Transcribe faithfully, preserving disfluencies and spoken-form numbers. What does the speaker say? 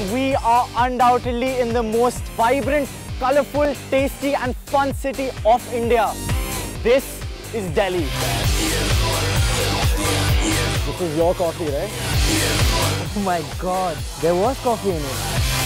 we are undoubtedly in the most vibrant, colorful, tasty and fun city of India. This is Delhi. This is your coffee, right? Oh my god, there was coffee in it.